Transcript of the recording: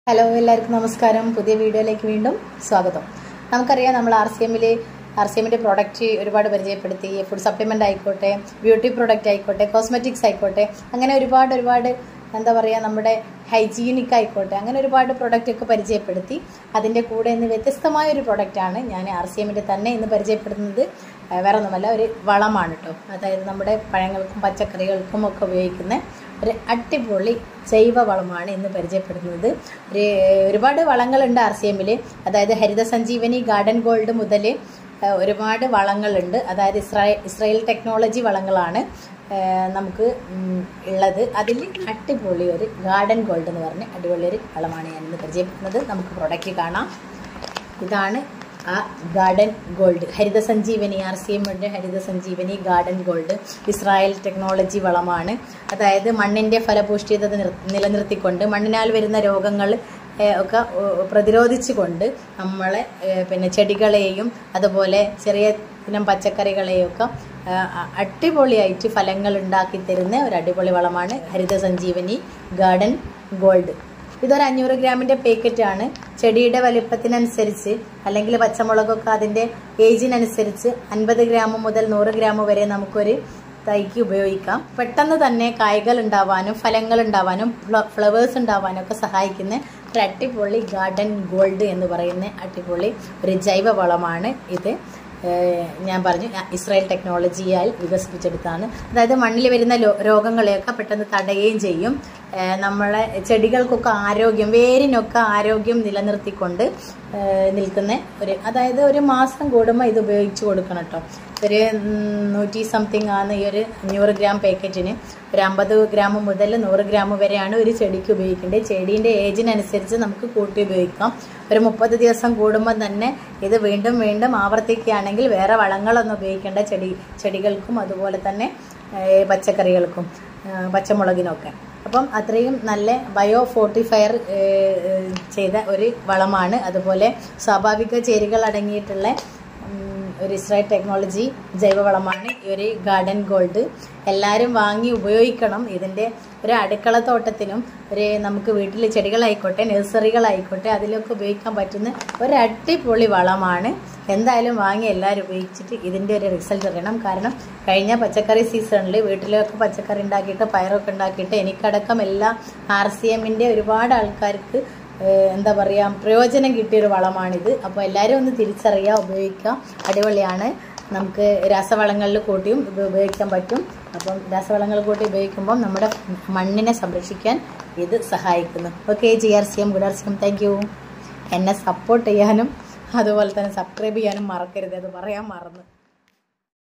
Hello എല്ലാവർക്കും നമസ്കാരം. പുതിയ വീഡിയോയിലേക്ക് വീണ്ടും സ്വാഗതം. നമുക്കറിയാം നമ്മൾ ആർ സി എമ്മിൻ്റെ പ്രോഡക്റ്റ് ഒരുപാട് പരിചയപ്പെടുത്തി. ഫുഡ് സപ്ലിമെൻ്റ് ആയിക്കോട്ടെ, ബ്യൂട്ടി പ്രോഡക്റ്റ് ആയിക്കോട്ടെ, കോസ്മെറ്റിക്സ് ആയിക്കോട്ടെ, അങ്ങനെ ഒരുപാട് എന്താ പറയുക, നമ്മുടെ ഹൈജീനിക് ആയിക്കോട്ടെ, അങ്ങനെ ഒരുപാട് പ്രൊഡക്റ്റൊക്കെ പരിചയപ്പെടുത്തി. അതിൻ്റെ കൂടെ ഇന്ന് വ്യത്യസ്തമായൊരു പ്രൊഡക്റ്റാണ് ഞാൻ ആർ സി എമ്മിൻ്റെ തന്നെ ഇന്ന് പരിചയപ്പെടുത്തുന്നത്. വേറെ ഒന്നുമല്ല, ഒരു വളമാണ് കേട്ടോ. അതായത് നമ്മുടെ പഴങ്ങൾക്കും പച്ചക്കറികൾക്കും ഒക്കെ ഉപയോഗിക്കുന്ന ഒരു അടിപൊളി ജൈവ വളമാണ് ഇന്ന് പരിചയപ്പെടുന്നത്. ഒരുപാട് വളങ്ങളുണ്ട് ആർ സി എമ്മിൽ. അതായത് ഹരിത സഞ്ജീവനി, ഗാർഡൻ ഗോൾഡ് മുതൽ ഒരുപാട് വളങ്ങളുണ്ട്. അതായത് ഇസ്രായേൽ ടെക്നോളജി വളങ്ങളാണ് നമുക്ക് ഉള്ളത്. അതിൽ അടിപൊളി ഒരു ഗാർഡൻ ഗോൾഡ് എന്ന് പറഞ്ഞ അടിപൊളി ഒരു വളമാണ് ഞാൻ ഇന്ന് പരിചയപ്പെടുന്നത്. നമുക്ക് പ്രൊഡക്റ്റ് കാണാം. ഇതാണ് ആ Garden Gold, Haritha Sanjeevani, R C എമ്മിൻ്റെ Haritha Sanjeevani Garden Gold Israel technology വളമാണ്. അതായത് മണ്ണിൻ്റെ ഫലപുഷ്ടിത നിലനിർത്തിക്കൊണ്ട് മണ്ണിനാൽ വരുന്ന രോഗങ്ങൾ ഒക്കെ പ്രതിരോധിച്ചുകൊണ്ട് നമ്മളെ ചെടികളെയും അതുപോലെ ചെറിയ ഇനം പച്ചക്കറികളെയും ഒക്കെ അടിപൊളിയായിട്ട് ഫലങ്ങൾ ഉണ്ടാക്കി തരുന്ന ഒരു അടിപൊളി വളമാണ് ഹരിത സഞ്ജീവനി ഗാർഡൻ ഗോൾഡ്. ഇതൊരു 500 ഗ്രാമിൻ്റെ പാക്കറ്റാണ്. ചെടിയുടെ വലിപ്പത്തിനനുസരിച്ച് അല്ലെങ്കിൽ പച്ചമുളകൊക്കെ അതിൻ്റെ ഏജിനനുസരിച്ച് 50 ഗ്രാം മുതൽ 100 ഗ്രാം വരെ നമുക്കൊരു തൈക്ക് ഉപയോഗിക്കാം. പെട്ടെന്ന് തന്നെ കായ്കൾ ഉണ്ടാവാനും ഫലങ്ങൾ ഉണ്ടാവാനും ഫ്ലവേഴ്സ് ഉണ്ടാവാനും ഒക്കെ സഹായിക്കുന്ന ഒരു അടിപൊളി ഗാർഡൻ ഗോൾഡ് എന്ന് പറയുന്ന അടിപൊളി ഒരു ജൈവ വളമാണ് ഇത്. ഞാൻ പറഞ്ഞു, ഇസ്രായേൽ ടെക്നോളജിയാൽ വികസിപ്പിച്ചെടുത്താണ്. അതായത് മണ്ണിൽ വരുന്ന രോഗങ്ങളെയൊക്കെ പെട്ടെന്ന് തടയുകയും ചെയ്യും. നമ്മളെ ചെടികൾക്കൊക്കെ ആരോഗ്യം, വേരിനൊക്കെ ആരോഗ്യം നിലനിർത്തിക്കൊണ്ട് നിൽക്കുന്ന അതായത് ഒരു മാസം കൂടുമ്പോൾ ഇത് ഉപയോഗിച്ച് കൊടുക്കണം കേട്ടോ. ഒരു 100 സംതിങ് ആണ് ഈ ഒരു 500 ഗ്രാം പാക്കറ്റിന്. ഒരു 50 ഗ്രാം മുതൽ 100 ഗ്രാം വരെയാണ് ഒരു ചെടിക്ക് ഉപയോഗിക്കേണ്ടത്. ചെടീൻ്റെ ഏജിനനുസരിച്ച് നമുക്ക് കൂട്ടി ഉപയോഗിക്കാം. ഒരു 30 ദിവസം കൂടുമ്പോൾ തന്നെ ഇത് വീണ്ടും വീണ്ടും ആവർത്തിക്കുകയാണെങ്കിൽ വേറെ വളങ്ങളൊന്നും ഉപയോഗിക്കേണ്ട ചെടികൾക്കും അതുപോലെ തന്നെ പച്ചക്കറികൾക്കും പച്ചമുളകിനൊക്കെ. അപ്പം അത്രയും നല്ല ബയോ ഫോർട്ടിഫയർ ചെയ്ത ഒരു വളമാണ്. അതുപോലെ സ്വാഭാവിക ചേരുവകൾ അടങ്ങിയിട്ടുള്ള ഒരു ഇസ്രായേൽ ടെക്നോളജി ജൈവവളമാണ് ഈ ഒരു ഗാർഡൻ ഗോൾഡ്. എല്ലാവരും വാങ്ങി ഉപയോഗിക്കണം. ഇതിൻ്റെ ഒരു അടുക്കളത്തോട്ടത്തിനും നമുക്ക് വീട്ടിൽ ചെടികളായിക്കോട്ടെ, നഴ്സറികളായിക്കോട്ടെ, അതിലൊക്കെ ഉപയോഗിക്കാൻ പറ്റുന്ന ഒരു അടിപൊളി വളമാണ്. എന്തായാലും വാങ്ങി എല്ലാവരും ഉപയോഗിച്ചിട്ട് ഇതിൻ്റെ ഒരു റിസൾട്ട് അറിയണം. കാരണം കഴിഞ്ഞ പച്ചക്കറി സീസണിൽ വീട്ടിലൊക്കെ പച്ചക്കറി ഉണ്ടാക്കിയിട്ട് പയറൊക്കെ ഉണ്ടാക്കിയിട്ട് എനിക്കടക്കം എല്ലാ ആർ സി എമ്മിൻ്റെ ഒരുപാട് ആൾക്കാർക്ക് എന്താ പറയുക, പ്രയോജനം കിട്ടിയൊരു വളമാണിത്. അപ്പോൾ എല്ലാവരും ഒന്ന് തിരിച്ചറിയുക, ഉപയോഗിക്കുക. അടിപൊളിയാണ്. നമുക്ക് രാസവളങ്ങളിൽ കൂട്ടിയും ഇത് ഉപയോഗിക്കാൻ പറ്റും. അപ്പം രാസവളങ്ങൾ കൂട്ടി ഉപയോഗിക്കുമ്പം നമ്മുടെ മണ്ണിനെ സംരക്ഷിക്കാൻ ഇത് സഹായിക്കുന്നു. Okay, GRCM, good RCM, thank you. എന്നെ സപ്പോർട്ട് ചെയ്യാനും അതുപോലെ തന്നെ സബ്സ്ക്രൈബ് ചെയ്യാനും മറക്കരുത്. അത് പറയാൻ മറന്നു.